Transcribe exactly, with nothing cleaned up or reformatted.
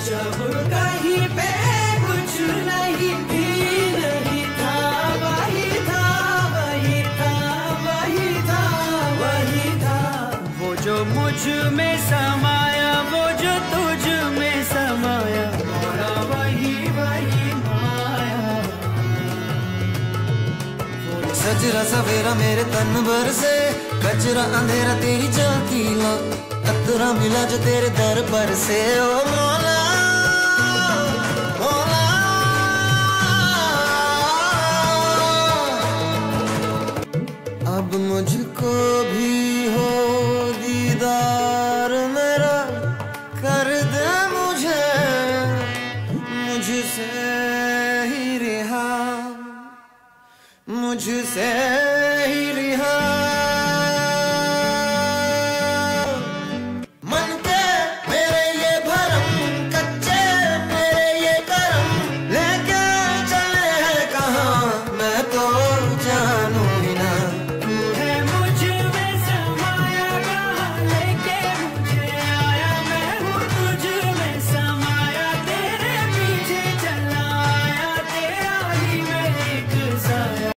जब कहीं पे कुछ नहीं भी नहीं था, वही था वही था वही था वही था। वो जो मुझ में समाया, वो जो तुझ में समाया, मोरा वही वही माया। सजरा सवेरा मेरे तन भर से, कचरा अंधेरा तेरी जलती ला, अतरा मिला जो तेरे दर पर से। ओ मौला मौला, अब मुझको भी हो दीदार मेरा, कर दे मुझे मुझसे ही रिहा, मुझसे